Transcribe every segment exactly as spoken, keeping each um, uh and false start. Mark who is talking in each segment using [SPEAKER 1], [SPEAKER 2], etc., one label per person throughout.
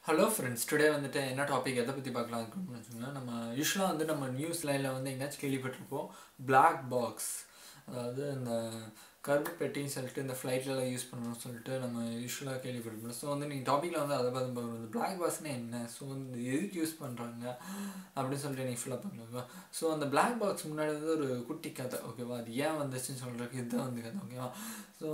[SPEAKER 1] Hello friends, today வந்துட்டு என்ன topic எதை பற்றி பார்க்கலாம் இருக்குன்னு வச்சுக்கோங்க. நம்ம யூஸ்வலாக வந்து நம்ம நியூஸ் லைனில் வந்து எங்கேயாச்சும் கேள்விப்பட்டிருப்போம் பிளாக் பாக்ஸ். அதாவது இந்த கருப்பு பெட்டின்னு சொல்லிட்டு இந்த ஃப்ளைட்லலாம் யூஸ் பண்ணணும்னு சொல்லிட்டு நம்ம யூஸ்வலாக கேள்விப்பட்டிருப்போம். ஸோ வந்து நீங்கள் டாப்பிக்கில் வந்து அதை பார்த்து பார்க்கணும், பிளாக் பாக்ஸ்னால் என்ன, ஸோ வந்து எதுக்கு யூஸ் பண்ணுறாங்க அப்படின்னு சொல்லிட்டு நீங்கள் ஃபுல்லாக பார்க்கணும். ஸோ அந்த பிளாக் பாக்ஸ் முன்னாடி வந்து ஒரு குட்டி கதை, ஓகேவா, அது ஏன் வந்துச்சுன்னு சொல்கிறதுக்கு இதுதான் வந்து கதை, ஓகேவா. ஸோ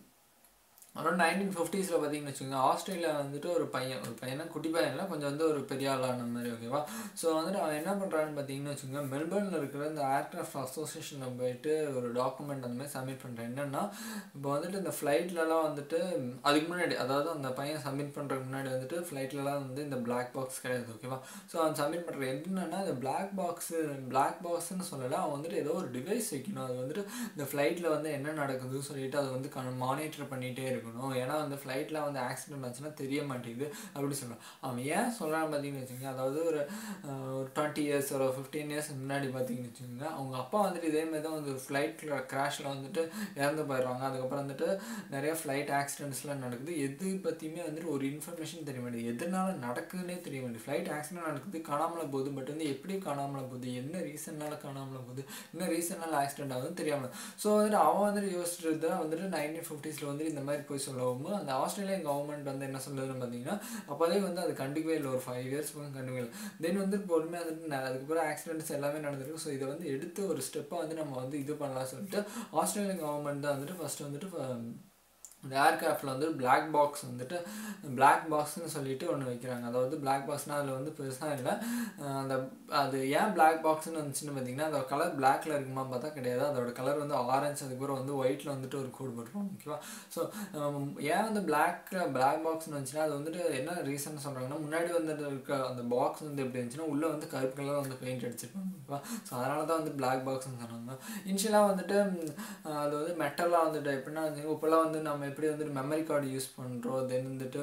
[SPEAKER 1] அரௌண்ட் நைன்டீன் ஃபிஃப்டிஸில் பார்த்தீங்கன்னு வச்சுக்கோங்க, ஆஸ்திரேலியா வந்துட்டு ஒரு பையன் ஒரு பையனா குட்டி பையன்ல கொஞ்சம் வந்து ஒரு பெரிய ஆளான மாதிரி, ஓகேவா. ஸோ வந்துட்டு அவன் என்ன பண்ணுறான்னு பார்த்தீங்கன்னு வச்சுக்கோங்க, மெல்பர்னில் இருக்கிற இந்த ஏர்க்ராஃப்ட் அசோசியேஷனில் போயிட்டு ஒரு டாக்குமெண்ட் அந்த மாதிரி சப்மிட் பண்ணுறேன். என்னென்னா, இப்போ வந்துட்டு இந்த ஃப்ளைட்லலாம் வந்துட்டு அதுக்கு முன்னாடி, அதாவது அந்த பையன் சப்மிட் பண்ணுறதுக்கு முன்னாடி வந்துட்டு ஃப்ளைட்லலாம் வந்து இந்த பிளாக் பாக்ஸ் கிடையாது, ஓகேவா. ஸோ அவன் சப்மிட் பண்ணுற என்னென்னா, இந்த பிளாக் பாக்ஸு பிளாக் பாக்ஸ்ன்னு சொல்லலை, அவன் வந்துட்டு ஏதோ ஒரு டிவைஸ் வைக்கணும். அது வந்துட்டு இந்த ஃப்ளைட்டில் வந்து என்ன நடக்குதுன்னு சொல்லிட்டு அதை வந்து மானிட்டர் பண்ணிகிட்டே இருக்கும். ஏன்னா வந்து ஃப்ளைட்டில் வந்து ஆக்சிடென்ட் ஆச்சுன்னா தெரிய மாட்டேங்குது அப்படி சொல்கிறான். அவன் ஏன் சொல்கிறான்னு பார்த்தீங்கன்னு வச்சுக்கோங்க, அதாவது ஒரு ஒரு டுவெண்ட்டி இயர்ஸ் ஒரு ஃபிஃப்டீன் இயர்ஸ் முன்னாடி பார்த்தீங்கன்னு வச்சுக்கோங்க, அவங்க அப்பா வந்துட்டு இதேமாதிரி தான் வந்து ஃப்ளைட்டில் க்ராஷில் வந்துட்டு இறந்து போயிடுறாங்க. அதுக்கப்புறம் வந்துட்டு நிறைய ஃப்ளைட் ஆக்சிடென்ட்ஸ்லாம் நடக்குது. எது பற்றியுமே வந்துட்டு ஒரு இன்ஃபர்மேஷன் தெரிய மாட்டேங்குது, எதனால நடக்குதுன்னே தெரிய மாட்டேங்குது. ஃப்ளைட் ஆக்சிடென்ட் நடக்குது, காணாமல் போகுது, பட் வந்து எப்படி காணாமல் போகுது, என்ன ரீசன்னால காணாமல் போகுது, என்ன ரீசனால் ஆக்சிடென்ட் ஆகுதுன்னு தெரியாமல். ஸோ வந்துட்டு அவன் வந்துட்டு யோசிச்சுட்டு தான் வந்துட்டு நைன்டீன் ஃபிஃப்டிஸில் வந்து இந்த மாதிரி போய் சொல்லவும் அந்த ஆஸ்திரேலியன் கவர்மெண்ட் வந்து என்ன சொல்லுதுன்னு பார்த்தீங்கன்னா, அப்போதே வந்து அது கண்டுக்கவே இல்லை, ஒரு ஃபைவ் இயர்ஸ் கண்டுக்கவே இல்லை. தென் வந்து பொறுமையாக வந்துட்டு அதுக்கப்புறம் ஆக்சிடென்ட்ஸ் எல்லாமே நடந்திருக்கு. ஸோ இதை வந்து எடுத்து ஒரு ஸ்டெப்பாக வந்து நம்ம வந்து இது பண்ணலாம் சொல்லிட்டு ஆஸ்திரேலியன் கவர்மெண்ட் தான் வந்துட்டு ஃபஸ்ட்டு வந்துட்டு இந்த ஏர்கிராஃப்டில் வந்து பிளாக் பாக்ஸ் வந்துட்டு பிளாக் பாக்ஸ்ன்னு சொல்லிட்டு ஒன்று வைக்கிறாங்க. அதாவது பிளாக் பாக்ஸ்னால் அதில் வந்து பெருசாக இல்லை. அந்த அது ஏன் பிளாக் பாக்ஸ்ன்னு வந்துச்சுன்னு பார்த்தீங்கன்னா, அதோட கலர் பிளாக்ல இருக்குமா பார்த்தா கிடையாது, அதோட கலர் வந்து ஆரஞ்சு, அதுக்கப்புறம் வந்து ஒயிட்டில் வந்துட்டு ஒரு கோட் போட்டுருவாங்க, ஓகேவா. ஸோ ஏன் வந்து பிளாக் பிளாக் பாக்ஸ்ன்னு வந்துச்சுன்னா, அது வந்துட்டு என்ன ரீசன் சொல்கிறாங்கன்னா, முன்னாடி வந்துட்டு இருக்க அந்த பாக்ஸ் வந்து எப்படி இருந்துச்சுன்னா உள்ளே வந்து கருப்பு கலர் வந்து பெயிண்ட் அடிச்சிருப்பாங்க, ஓகேவா. ஸோ அதனால தான் வந்து பிளாக் பாக்ஸ்ன்னு சொன்னாங்க. இனிஷியலாக வந்துட்டு அது வந்து மெட்டலாக வந்துட்டு எப்படின்னா, இப்போல்லாம் வந்து நம்ம எப்படி வந்துட்டு மெமரி கார்டு யூஸ் பண்ணுறோம், தென் வந்துட்டு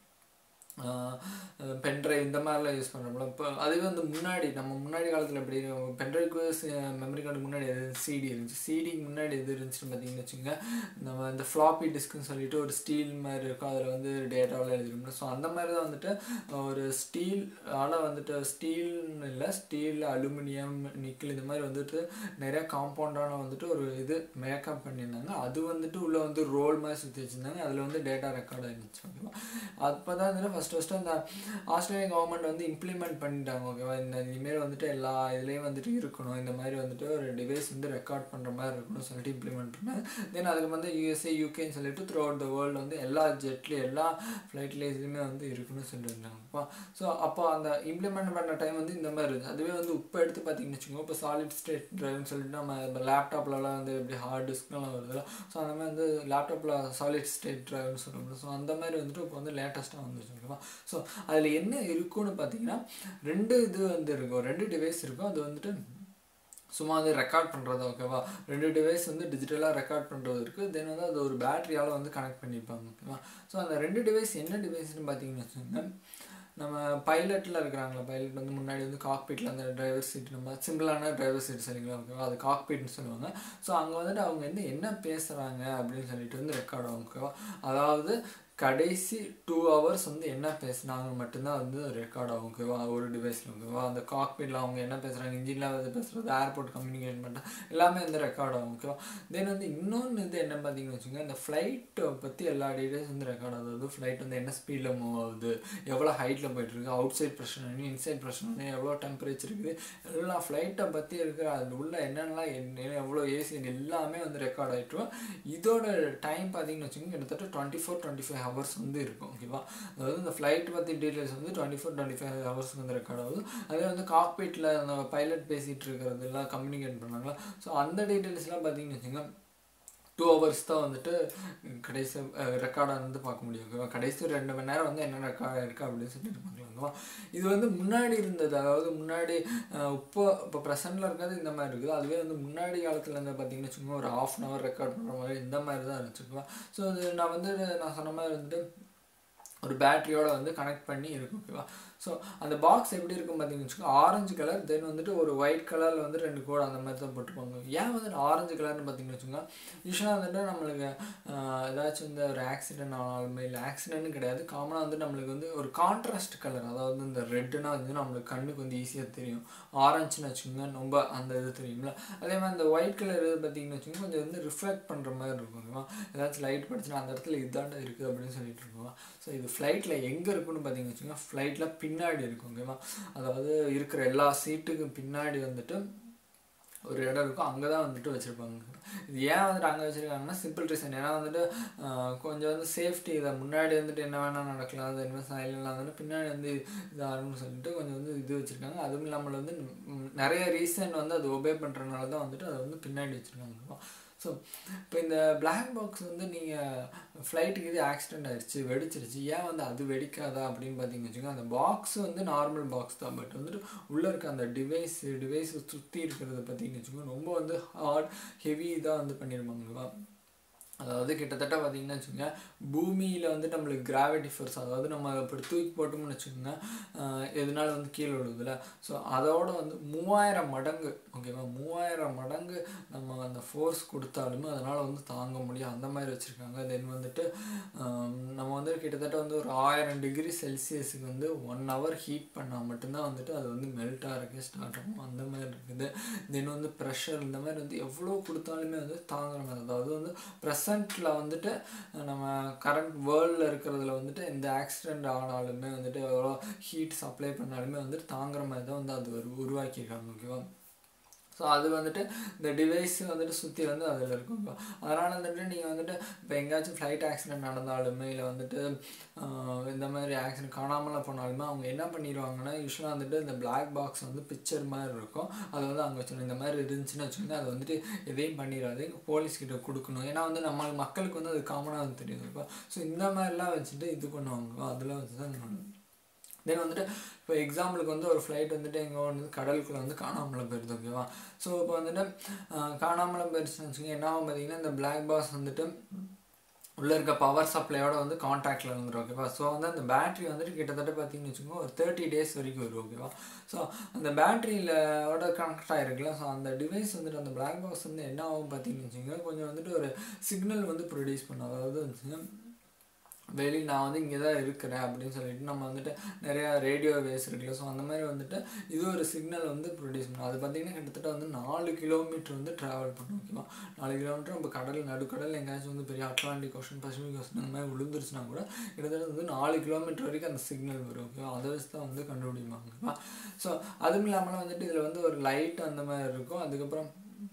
[SPEAKER 1] பென்ட்ரைவ் இந்த மாதிரிலாம் யூஸ் பண்ணுறோம்ல. இப்போ அதுவே வந்து முன்னாடி நம்ம முன்னாடி காலத்தில் எப்படி பென்ட்ரைவ்க்கு மெமரி கார்டு முன்னாடி எது சிடி இருந்துச்சு, சிடிக்கு முன்னாடி எது இருந்துச்சுன்னு பார்த்தீங்கன்னு வச்சுக்கோங்க, நம்ம இந்த ஃப்ளாப்பி டிஸ்க்குன்னு சொல்லிட்டு ஒரு ஸ்டீல் மாதிரி இருக்கும், அதில் வந்து டேட்டாவில் எழுதிருக்கோம். ஸோ அந்த மாதிரி தான் வந்துட்டு ஒரு ஸ்டீல் ஆனால் வந்துட்டு ஸ்டீல்னு இல்லை, ஸ்டீல் அலுமினியம் நிக்கல் இந்த மாதிரி வந்துட்டு நிறையா காம்பவுண்டான வந்துட்டு ஒரு இது மேக்கப் பண்ணியிருந்தாங்க. அது வந்துட்டு உள்ளே வந்து ரோல் மாதிரி சுற்றி வச்சுருந்தாங்க, அதில் வந்து டேட்டா ரெக்கார்ட் ஆகிருந்துச்சு, ஓகேவா. அப்போ தான் வந்துட்டு ஃபஸ்ட் ஃபஸ்ட்டு அந்த ஆஸ்திரேலியன் கவர்மெண்ட் வந்து இம்ப்ளிமெண்ட் பண்ணிட்டாங்க, ஓகேவா. இந்த இனிமேல் வந்துட்டு எல்லா இதுலேயும் வந்துட்டு இருக்கணும், இந்த மாதிரி வந்துட்டு ஒரு டிவைஸ் வந்து ரெக்கார்ட் பண்ணுற மாதிரி இருக்கணும்னு சொல்லிட்டு இம்ப்ளிமெண்ட் பண்ணாங்க. தென் அதுக்கு வந்து யூஎஸ்ஏ யூகேன்னு சொல்லிட்டு த்ரூ அவுட் த வேர்ல்டு வந்து எல்லா ஜெட்லேயும் எல்லா ஃப்ளைட்லேயுமே வந்து இருக்குன்னு சொல்லியிருந்தாங்கப்பா. ஸோ அப்போ அந்த இம்ப்ளிமெண்ட் பண்ண டைம் வந்து இந்த மாதிரி இருந்துச்சு. அதுவே வந்து இப்போ எடுத்து பார்த்தீங்கன்னு வச்சுக்கோங்க, இப்போ சாலிட் ஸ்டேட் ட்ரைவ்னு சொல்லிட்டு நம்ம இப்போ லேப்டாப்லலாம் வந்து எப்படி ஹார்ட் டிஸ்க்லாம் வருதுல்ல, ஸோ அந்த மாதிரி வந்து லேப்டாப்பில் சாலிட் ஸ்டேட் ட்ரைவ்னு சொல்லுவோம். ஸோ அந்த மாதிரி வந்துட்டு இப்போ வந்து லேட்டஸ்ட்டாக வந்துச்சு, ஓகேவா. ஸோ அதில் என்ன இருக்குன்னு பார்த்தீங்கன்னா, ரெண்டு இது வந்து இருக்கும், ரெண்டு டிவைஸ் இருக்கும். அது வந்துட்டு சும்மா வந்து ரெக்கார்ட் பண்ணுறது, ஓகேவா. ரெண்டு டிவைஸ் வந்து டிஜிட்டலாக ரெக்கார்ட் பண்ணுறது இருக்குது. தென் வந்து அது ஒரு பேட்டரியால் வந்து கனெக்ட் பண்ணியிருப்பாங்க, ஓகேவா. ஸோ அந்த ரெண்டு டிவைஸ் என்ன டிவைஸ்ன்னு பார்த்தீங்கன்னு வச்சுக்கோங்க, நம்ம பைலட்டில் இருக்கிறாங்களா, பைலட் வந்து முன்னாடி வந்து காக்பீட்டில் அந்த டிரைவர் சீட், நம்ம சிம்பிளான டிரைவர் சீட் சரிங்களா, ஓகேவா, அது காக்பீட்னு சொல்லுவாங்க. ஸோ அங்கே வந்துட்டு அவங்க வந்து என்ன பேசுகிறாங்க அப்படின்னு சொல்லிட்டு வந்து ரெக்கார்ட் ஆகும், ஓகேவா. அதாவது கடைசி டூ ஹவர்ஸ் வந்து என்ன பேசுனாங்க மட்டும்தான் வந்து ரெக்கார்ட் ஆகும், ஓகேவா, ஒரு டிவைஸில், ஓகேவா. அந்த காக்பீட்டில் அவங்க என்ன பேசுகிறாங்க, இன்ஜினில் வந்து பேசுகிறது, ஏர்போர்ட் கம்யூனிகேட் பண்ணுறது எல்லாமே வந்து ரெக்கார்ட் ஆகும், ஓகேவா. தென் வந்து இன்னொன்று இது என்ன பார்த்தீங்கன்னு வச்சுக்கோங்க, இந்த ஃப்ளைட்டை பற்றி எல்லா டீட்டெயில்ஸ் வந்து ரெக்கார்ட் ஆகுது. ஃப்ளைட் வந்து என்ன ஸ்பீடில் மூவ் ஆகுது, எவ்வளோ ஹைட்டில் போய்ட்டுருக்கு, அவுட் சைட் ப்ரெஷர் என்ன, இன்சைட் ப்ரெஷர் என்ன, எவ்வளோ டெம்பரேச்சர் இருக்குது, எல்லா ஃப்ளைட்டை பற்றி இருக்கிற அது உள்ள என்னென்னலாம் என்ன எவ்வளோ ஏசி எல்லாமே வந்து ரெக்கார்ட் ஆகிட்டுரும். இதோட டைம் பார்த்தீங்கன்னு வச்சுக்கோங்க, கிட்டத்தட்ட twenty four twenty five hours வந்து இருக்கும், ஓகேவா. அதாவது இந்த ஃப்ளைட் பற்றி டீட்டெயில்ஸ் வந்து டுவெண்ட்டி ஃபோர் டுவெண்ட்டி ஃபைவ் ஹவர்ஸ்க்கு வந்து ரெக்கார்ட் ஆகுது. அதே வந்து காக்பீட்டில் அந்த பைலட் பேசிகிட்டு இருக்கிறது எல்லாம் கம்யூனிகேட் பண்ணாங்களா, ஸோ அந்த டீட்டெயில்ஸ்லாம் பார்த்தீங்கன்னு வச்சுக்கோங்க டூ ஹவர்ஸ் தான் வந்துட்டு கடைசி ரெக்கார்டாக வந்து பார்க்க முடியும், ஓகேவா. கடைசி ரெண்டு மணி நேரம் வந்து என்ன ரெக்கார்ட் இருக்குது அப்படின்னு சொல்லிட்டு பார்க்கலாங்களா. இது வந்து முன்னாடி இருந்தது, அதாவது முன்னாடி இப்போ இப்போ ப்ரெசென்ட்டில் இருக்கிறது இந்த மாதிரி இருக்குது. அதுவே வந்து முன்னாடி காலத்தில் இருந்து பார்த்தீங்கன்னு வச்சுக்கோங்க, ஒரு ஹாஃப் அன் ஹவர் ரெக்கார்ட் பண்ணுற மாதிரி இந்த மாதிரி தான் இருந்துச்சுக்குவா. ஸோ அது நான் வந்து நான் சொன்ன மாதிரி வந்துட்டு ஒரு பேட்டரியோட வந்து கனெக்ட் பண்ணி இருக்கும் ஓகேவா. ஸோ அந்த பாக்ஸ் எப்படி இருக்கும் பார்த்தீங்கன்னு வச்சுக்கோங்க, ஆரஞ்சு கலர், தென் வந்துட்டு ஒரு ஒயிட் கலரில் வந்து ரெண்டு கோடு அந்த மாதிரி தான் போட்டுருப்பாங்க. ஏன் வந்துட்டு ஆரஞ்சு கலர்னு பார்த்தீங்கன்னு வச்சுக்கோங்க, யூஸ்வலாக வந்துட்டு நம்மளுக்கு ஏதாச்சும் இந்த ஒரு ஆக்சிடென்ட் ஆனாலுமே, இல்லை ஆக்சிடென்ட்னு கிடையாது, காமனாக வந்து நம்மளுக்கு வந்து ஒரு கான்ட்ராஸ்ட் கலர், அதாவது இந்த ரெட்டுனா வந்து நம்மளுக்கு கண்ணுக்கு வந்து ஈஸியாக தெரியும். ஆரஞ்சுன்னு வச்சுக்கோங்க ரொம்ப அந்த இது தெரியுங்களா. அதே மாதிரி இந்த ஒயிட் கலர் இது பார்த்தீங்கன்னு வச்சுக்கோங்க கொஞ்சம் வந்து ரிஃப்ளெக்ட் பண்ணுற மாதிரி இருக்கும் ஓகேவா. ஏதாச்சும் லைட் படிச்சுன்னா அந்த இடத்துல இதாண்டா இருக்குது அப்படின்னு சொல்லிட்டு இருக்கோம். ஸோ இது ஃப்ளைட்டில் எங்கே இருக்குன்னு பார்த்தீங்கன்னு வச்சுக்கோங்க, ஃப்ளைட்டில் பின்னாடி இருக்கும் ஓகேவா. அதாவது இருக்கிற எல்லா சீட்டுக்கும் பின்னாடி வந்துட்டு ஒரு இடம் இருக்கும், அங்கே தான் வந்துட்டு வச்சுருப்பாங்க. இது ஏன் வந்துட்டு அங்கே வச்சுருக்காங்கன்னா சிம்பிள் ரீசன், ஏன்னா வந்துட்டு கொஞ்சம் வந்து சேஃப்டி, இதை முன்னாடி வந்துட்டு என்ன வேணால் நடக்கலாம், அது என்ன சைலண்ட்லாம் வந்துட்டு பின்னாடி வந்து இதாகும்னு சொல்லிட்டு கொஞ்சம் வந்து இது வச்சுருக்காங்க. அதுவும் இல்லாமல் வந்து நிறைய ரீசன் வந்து அது ஒபே பண்ணுறதுனால தான் வந்துட்டு அதை வந்து பின்னாடி வச்சுருக்காங்க. ஸோ இப்போ இந்த பிளாக் பாக்ஸ் வந்து நீங்கள் ஃப்ளைட்டுக்கு இது ஆக்சிடென்ட் ஆகிடுச்சு, வெடிச்சிருச்சு, ஏன் வந்து அது வெடிக்காதா அப்படின்னு பார்த்தீங்கன்னு வச்சுக்கோங்க, அந்த பாக்ஸ் வந்து நார்மல் பாக்ஸ் தான், பட் வந்துட்டு உள்ளே இருக்க அந்த டிவைஸ் டிவைஸை சுற்றி இருக்கிறத பார்த்தீங்கன்னு வச்சுக்கோங்க ரொம்ப வந்து ஹார்ட் ஹெவி இதாக வந்து பண்ணியிருப்பாங்கவா. அதாவது கிட்டத்தட்ட பார்த்தீங்கன்னா வச்சுக்கோங்க, பூமியில் வந்து நம்மளுக்கு கிராவிட்டி ஃபோர்ஸ், அதாவது நம்ம இப்படி தூக்கி போட்டோம்னு வச்சுக்கோங்க எதனால வந்து கீழே விழுதுல, ஸோ அதோட வந்து மூவாயிரம் மடங்கு ஓகேவா, மூவாயிரம் மடங்கு நம்ம அந்த ஃபோர்ஸ் கொடுத்தாலுமே அதனால் வந்து தாங்க முடியும் அந்த மாதிரி வச்சுருக்காங்க. தென் வந்துட்டு நம்ம வந்து கிட்டத்தட்ட வந்து ஒரு ஆயிரம் டிகிரி செல்சியஸுக்கு வந்து ஒன் ஹவர் ஹீட் பண்ணால் மட்டும்தான் வந்துட்டு அது வந்து மெல்ட் ஆகிறதுக்கே ஸ்டார்ட் ஆகும் அந்த மாதிரி இருக்குது. தென் வந்து ப்ரெஷர் இந்த மாதிரி வந்து எவ்வளோ கொடுத்தாலுமே வந்து தாங்குற மாதிரி, அதாவது வந்து ப்ரெசண்ட்டில் வந்துட்டு நம்ம கரண்ட் வேர்ல்டில் இருக்கிறதுல வந்துட்டு எந்த ஆக்சிடெண்ட் ஆனாலுமே வந்துட்டு எவ்வளோ ஹீட் சப்ளை பண்ணாலுமே வந்துட்டு தாங்குற மாதிரி தான் வந்து அது ஒரு உருவாக்கியிருக்காங்க ஓகேவா. ஸோ அது வந்துட்டு இந்த டிவைஸ் வந்துட்டு சுற்றி வந்து அதில் இருக்கும். அதனால் வந்துட்டு நீங்கள் வந்துட்டு இப்போ எங்கேயாச்சும் ஃப்ளைட் ஆக்சிடென்ட் நடந்தாலுமே, இல்லை வந்துட்டு இந்த மாதிரி ஆக்சிடென்ட் காணாமல் போனாலுமே அவங்க என்ன பண்ணிடுவாங்கன்னா, யூஸ்வலாக வந்துட்டு இந்த பிளாக் பாக்ஸ் வந்து பிக்சர் மாதிரி இருக்கும், அதை வந்து அங்கே வச்சுக்கணும். இந்த மாதிரி இருந்துச்சுன்னு வச்சுக்கோங்க, அதை வந்துட்டு எதையும் பண்ணிடாது, போலீஸ்கிட்ட கொடுக்கணும். ஏன்னா வந்து நம்ம மக்களுக்கு வந்து அது காமனாக வந்து தெரியும் இப்போ. ஸோ இந்த மாதிரிலாம் வச்சுட்டு இது பண்ணுவாங்க, அதெல்லாம் வச்சு தான். தென் வந்துட்டு இப்போ எக்ஸாம்பிளுக்கு வந்து ஒரு ஃப்ளைட் வந்துட்டு எங்கே வந்து கடலுக்குள்ளே வந்து காணாமல் போயிடுது ஓகேவா. ஸோ இப்போ வந்துட்டு காணாமல் போயிடுச்சுன்னு வச்சுக்கோங்க, என்ன ஆகும் பார்த்தீங்கன்னா இந்த பிளாக் பாக்ஸ் வந்துட்டு உள்ளே இருக்க பவர் சப்ளையோட வந்து கான்டாக்டில் வந்துடும் ஓகேவா. ஸோ வந்து அந்த பேட்ரி வந்துட்டு கிட்டத்தட்ட பார்த்தீங்கன்னு வச்சுக்கோங்க ஒரு தேர்ட்டி டேஸ் வரைக்கும் வரும் ஓகேவா. ஸோ அந்த பேட்ரியிலோட கனெக்ட் ஆகிருக்குல்ல, ஸோ அந்த டிவைஸ் வந்துட்டு அந்த பிளாக் பாக்ஸ் வந்து என்ன ஆகும் பார்த்தீங்கன்னு வச்சுக்கோங்க, கொஞ்சம் வந்துட்டு ஒரு சிக்னல் வந்து ப்ரொடியூஸ் பண்ணும். அதாவது வந்துச்சுன்னா வெளி நான் வந்து இங்கே தான் இருக்கிறேன் அப்படின்னு சொல்லிட்டு நம்ம வந்துட்டு நிறையா ரேடியோ வேஸ் இருக்குல்ல, ஸோ அந்த மாதிரி வந்துட்டு இது ஒரு சிக்னல் வந்து ப்ரொடியூஸ் பண்ணும். அது பார்த்திங்கன்னா கிட்டத்தட்ட வந்து நாலு கிலோமீட்டர் வந்து ட்ராவல் பண்ணும் ஓகேவா. நாலு கிலோமீட்டர் நம்ம கடல் நடுக்கடல் எங்கேயாச்சும் வந்து பெரிய அட்லாண்டிக் ஓஷன், பசிபிக் ஓஷன் அந்த மாதிரி விழுந்துருச்சுன்னா கூட கிட்டத்தட்ட வந்து நாலு கிலோமீட்டர் வரைக்கும் அந்த சிக்னல் வரும் ஓகேவா. அதை வச்சு தான் வந்து கண்டுபிடிப்பாங்க ஓகேவா. ஸோ அதுவும் இல்லாமல் வந்துட்டு இதில் வந்து ஒரு லைட் அந்த மாதிரி இருக்கும். அதுக்கப்புறம்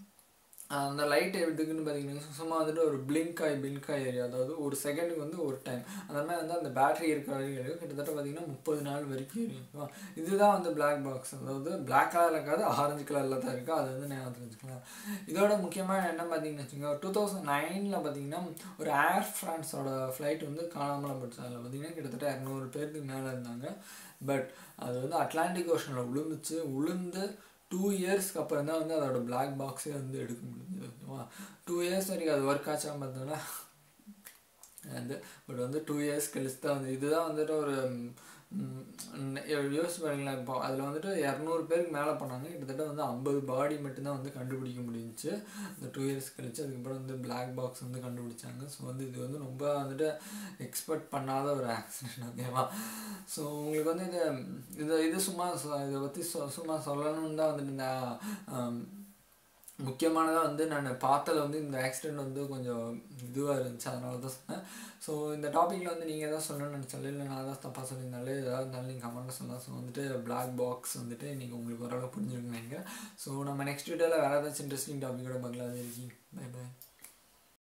[SPEAKER 1] அந்த லைட் எதுக்குன்னு பார்த்தீங்கன்னா சும்மா வந்துட்டு ஒரு பிளிங்க் ஆகி பிளிங்க் ஆகி ஏரியா, அதாவது ஒரு செகண்டுக்கு வந்து ஒரு டைம் அந்த மாதிரி வந்து அந்த பேட்டரி இருக்கிற வரைக்கும் கிட்டத்தட்ட பார்த்தீங்கன்னா முப்பது நாள் வரைக்கும் இருக்கும். இதுதான் வந்து பிளாக் பாக்ஸ், அதாவது பிளாக் கலரில் இருக்காது, ஆரஞ்சு கலரில் தான் இருக்குது, அது வந்து ஞாபகம் தெரிஞ்சுக்கலாம். இதோட முக்கியமாக என்ன பார்த்தீங்கன்னு வச்சுக்கோங்க, டூ தௌசண்ட் நைனில் பார்த்தீங்கன்னா ஒரு ஏர் ஃப்ரான்ஸோட ஃப்ளைட் வந்து காணாமல் போயிடுச்சு. அதில் பார்த்தீங்கன்னா கிட்டத்தட்ட இரநூறு பேருக்கு மேலே இருந்தாங்க. பட் அது வந்து அட்லாண்டிக் ஓஷனில் விழுந்துச்சு. விழுந்து டூ இயர்ஸ்க்கு அப்புறம் தான் வந்து அதோட பிளாக் பாக்ஸே வந்து எடுக்க முடிஞ்சது ஓகேவா. டூ இயர்ஸ் வரைக்கும் அது ஒர்க் ஆச்சாமல் பார்த்தோன்னா வந்து பட் வந்து டூ இயர்ஸ் கழிச்சு தான் வந்து இதுதான் வந்துட்டு ஒரு யோசிச்சு பாருங்களேன். இப்போ அதில் வந்துட்டு இரநூறு பேருக்கு மேலே பண்ணாங்க, கிட்டத்தட்ட வந்து ஐம்பது பாடி மட்டும்தான் வந்து கண்டுபிடிக்க முடிஞ்சிச்சு இந்த டூ இயர்ஸ் கழிச்சு. அதுக்கப்புறம் வந்து பிளாக் பாக்ஸ் வந்து கண்டுபிடிச்சாங்க. ஸோ வந்து இது வந்து ரொம்ப வந்துட்டு எக்ஸ்பெக்ட் பண்ணாத ஒரு ஆக்சிடென்ட் ஓகேவா. ஸோ உங்களுக்கு வந்து இது இது இது சும்மா இதை பற்றி சொ சும்மா சொல்லணும்னு தான் வந்துட்டு இந்த முக்கியமானதாக வந்து நான் பார்த்ததில் வந்து இந்த ஆக்சிடெண்ட் வந்து கொஞ்சம் இதுவாக இருந்துச்சு, அதனால தான் சொன்னேன். ஸோ இந்த டாப்பிக்கில் வந்து நீங்கள் எதாவது சொல்லணும்னு நினச்சாலும் இல்லை நான் தான் தப்பாக சொல்லியிருந்தாலும் ஏதாவது இருந்தாலும் நீங்கள் கமெண்ட்டில் சொல்லலாம். ஸோ வந்துட்டு பிளாக் பாக்ஸ் வந்துட்டு நீங்கள் உங்களுக்கு ஓரளவு புரிஞ்சுருக்குன்னு நினைக்கிறேன். ஸோ நம்ம நெக்ஸ்ட் வீடியோவில் வேறு ஏதாச்சும் இன்ட்ரெஸ்டிங் டாப்பிக்கோட பார்க்கலாம். பை பாய்.